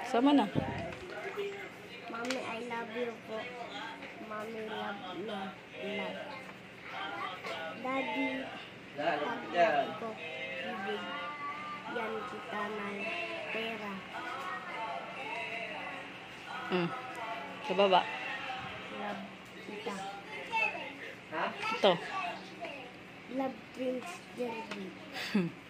Sama na. Mommy, I love you po. Mommy, love, love, love. Daddy, love ko. Bibigyan kita ng pera. Sa baba. Love kita. Ito. Love Prince Jerry.